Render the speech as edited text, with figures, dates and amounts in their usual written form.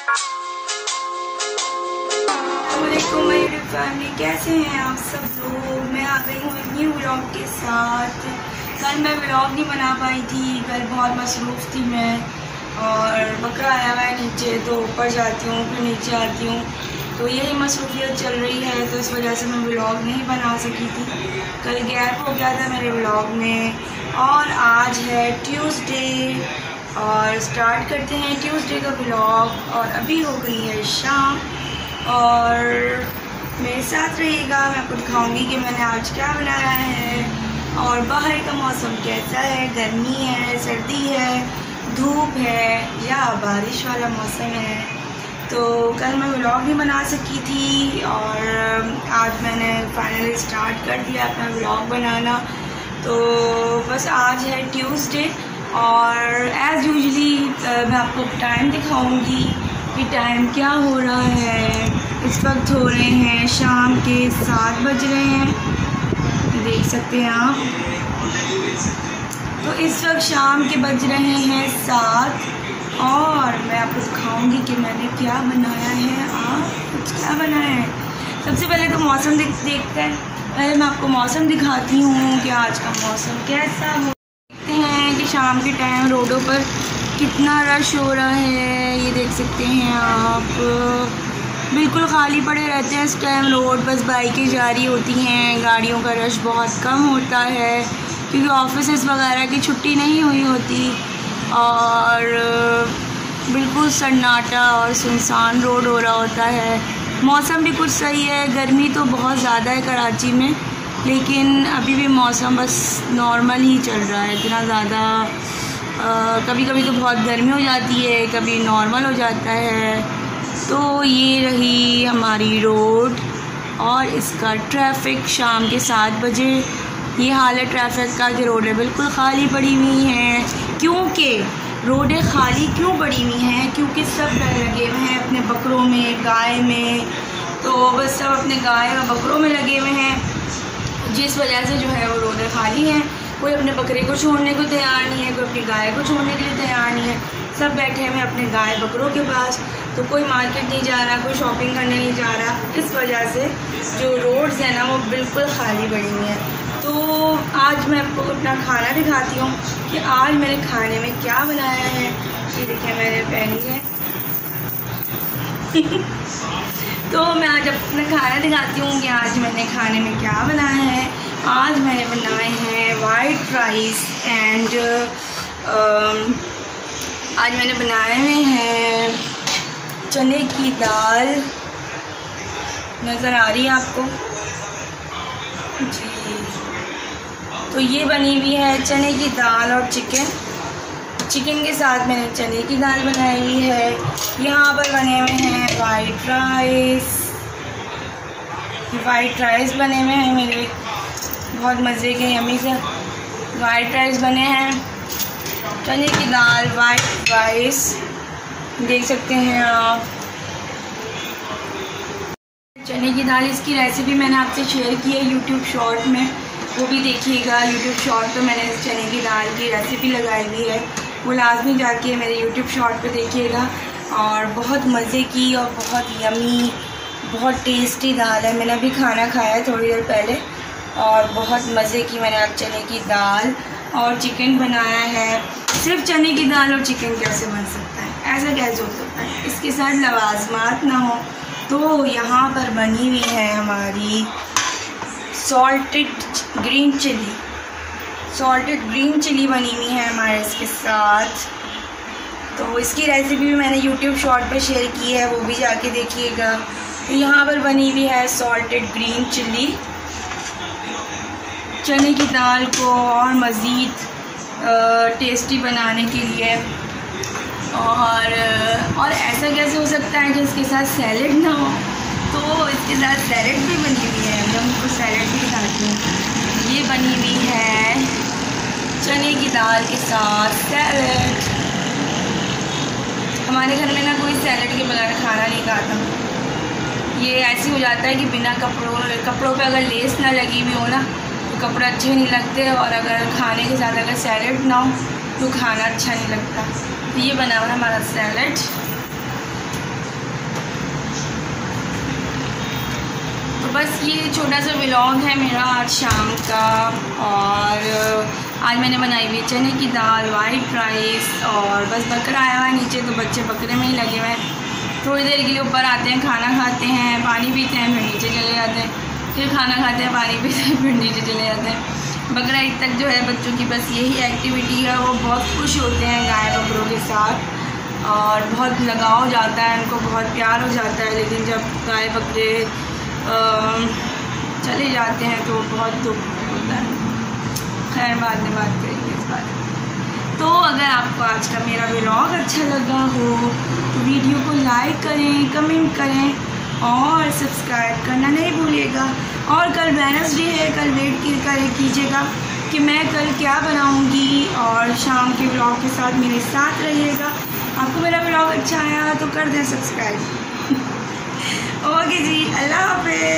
मेरी फैमिली कैसे हैं आप सब लोग। मैं आ गई हूँ एक न्यू व्लॉग के साथ। कल मैं व्लॉग नहीं बना पाई थी, कल बहुत मसरूफ़ थी मैं, और बकरा आया हुआ है नीचे, तो ऊपर जाती हूँ फिर नीचे आती हूँ, तो यही मसरूफियत चल रही है, तो इस वजह से मैं व्लॉग नहीं बना सकी थी। कल गैप हो गया था मेरे व्लॉग में। और आज है ट्यूसडे और स्टार्ट करते हैं ट्यूसडे का व्लॉग। और अभी हो गई है शाम और मेरे साथ रहिएगा, मैं आपको दिखाऊंगी कि मैंने आज क्या बनाया है और बाहर का मौसम कैसा है, गर्मी है, सर्दी है, धूप है या बारिश वाला मौसम है। तो कल मैं व्लॉग नहीं बना सकी थी और आज मैंने फाइनली स्टार्ट कर दिया अपना व्लॉग बनाना। तो बस आज है ट्यूसडे और एज़ यूजली मैं आपको टाइम दिखाऊंगी कि टाइम क्या हो रहा है। इस वक्त हो रहे हैं शाम के 7 बज रहे हैं, देख सकते हैं आप। तो इस वक्त शाम के बज रहे हैं 7 और मैं आपको दिखाऊंगी कि मैंने क्या बनाया है। आप कुछ क्या बनाया है। सबसे पहले तो मौसम देखते हैं। पहले मैं आपको मौसम दिखाती हूँ कि आज का मौसम कैसा हो। देखते हैं कि शाम के टाइम रोडों पर कितना रश हो रहा है, ये देख सकते हैं आप। बिल्कुल खाली पड़े रहते हैं इस टाइम रोड, बस बाइकें जा रही होती हैं, गाड़ियों का रश बहुत कम होता है क्योंकि ऑफिसेस वगैरह की छुट्टी नहीं हुई होती और बिल्कुल सन्नाटा और सुनसान रोड हो रहा होता है। मौसम भी कुछ सही है, गर्मी तो बहुत ज़्यादा है कराची में, लेकिन अभी भी मौसम बस नॉर्मल ही चल रहा है, इतना ज़्यादा कभी कभी तो बहुत गर्मी हो जाती है, कभी नॉर्मल हो जाता है। तो ये रही हमारी रोड और इसका ट्रैफिक शाम के 7 बजे। ये हाल है ट्रैफिक का कि रोडें बिल्कुल खाली पड़ी हुई हैं। क्योंकि रोडें खाली क्यों पड़ी हुई हैं? क्योंकि सब लगे हुए हैं अपने बकरों में, गाय में, तो बस सब अपने गाय और बकरों में लगे हुए हैं, जिस वजह से जो है वो रोडें खाली हैं। कोई अपने बकरे को छोड़ने को तैयार नहीं है, कोई अपनी गाय को छोड़ने के लिए तैयार नहीं है, सब बैठे हैं अपने गाय बकरों के पास। तो कोई मार्केट नहीं जा रहा, कोई शॉपिंग करने नहीं जा रहा, इस वजह से जो रोड्स हैं ना वो बिल्कुल खाली पड़ी हुई हैं। तो आज मैं आपको अपना खाना दिखाती हूँ कि आज मैंने खाने में क्या बनाया है। ये देखिए मैंने पहनी है तो मैं आज अपना खाना दिखाती हूँ कि आज मैंने खाने में क्या बनाया है। आज मैंने बनाए हैं वाइट राइस एंड आज मैंने बनाए हुए हैं चने की दाल। नज़र आ रही है आपको जी। तो ये बनी हुई है चने की दाल और चिकन के साथ मैंने चने की दाल बनाई हुई है। यहाँ पर बने हुए हैं वाइट राइस बने हुए हैं मेरे, बहुत मज़े के यम्मी से वाइट राइस बने हैं। चने की दाल, वाइट राइस देख सकते हैं आप। चने की दाल, इसकी रेसिपी मैंने आपसे शेयर की है यूट्यूब शॉर्ट में, वो भी देखिएगा। यूट्यूब शॉर्ट पे मैंने इस चने की दाल की रेसिपी लगाई हुई है, वो लाजमी जाके मेरे यूट्यूब शॉर्ट पे देखिएगा। और बहुत मज़े की और बहुत यमी, बहुत टेस्टी दाल है। मैंने अभी खाना खाया है थोड़ी देर पहले और बहुत मज़े की मैंने आज चने की दाल और चिकन बनाया है। सिर्फ चने की दाल और चिकन कैसे बन सकता है, ऐसा कैसे हो सकता है, इसके साथ लवाजमात ना हो। तो यहाँ पर बनी हुई है हमारी सॉल्टेड ग्रीन चिली बनी हुई है हमारे इसके साथ। तो इसकी रेसिपी भी मैंने यूट्यूब शॉर्ट पर शेयर की है, वो भी जाके देखिएगा। तो यहाँ पर बनी हुई है सॉल्टेड ग्रीन चिली। चने की दाल को और मज़ीद टेस्टी बनाने के लिए और ऐसा कैसे हो सकता है कि इसके साथ सैलेड ना हो, तो इसके साथ सैलेड भी बनी हुई है। मैं आपको सैलेड भी दिखाती हूँ। ये बनी हुई है चने की दाल के साथ सैलेड। हमारे घर में ना कोई सैलेड के बगैर खाना नहीं खाता। ये ऐसे हो जाता है कि बिना कपड़ों पे अगर लेस ना लगी हुई हो ना तो कपड़े अच्छे नहीं लगते, और अगर खाने के साथ अगर सैलेड ना हो तो खाना अच्छा नहीं लगता। तो ये बना हुआ हमारा सैलेड। बस ये छोटा सा व्लॉग है मेरा आज शाम का। और आज मैंने बनाई हुई चने की दाल, वाइट राइस, और बस बकरा आया हुआ है नीचे, तो बच्चे बकरे में ही लगे हुए हैं। थोड़ी देर के लिए ऊपर आते हैं, खाना खाते हैं, पानी पीते हैं, फिर नीचे चले जाते हैं, फिर खाना खाते हैं, पानी पीते हैं, फिर नीचे चले जाते हैं। बकरा ईद तक जो है बच्चों की बस यही एक्टिविटी है। वो बहुत खुश होते हैं गाय बकरों के साथ और बहुत लगाव जाता है, उनको बहुत प्यार हो जाता है। लेकिन जब गाय बकरे चले जाते हैं तो बहुत दुख होता है। खैर बाद में बात करेंगे इस बारे में। तो अगर आपको आज का मेरा व्लॉग अच्छा लगा हो तो वीडियो को लाइक करें, कमेंट करें और सब्सक्राइब करना नहीं भूलिएगा। और कल वेडनेसडे है, कल वेट कीजिएगा कि मैं कल क्या बनाऊंगी, और शाम के व्लॉग के साथ मेरे साथ रहिएगा। आपको मेरा व्लॉग अच्छा आया तो कर दें सब्सक्राइब। ओके जी, अल्लाह हाफ़िज़।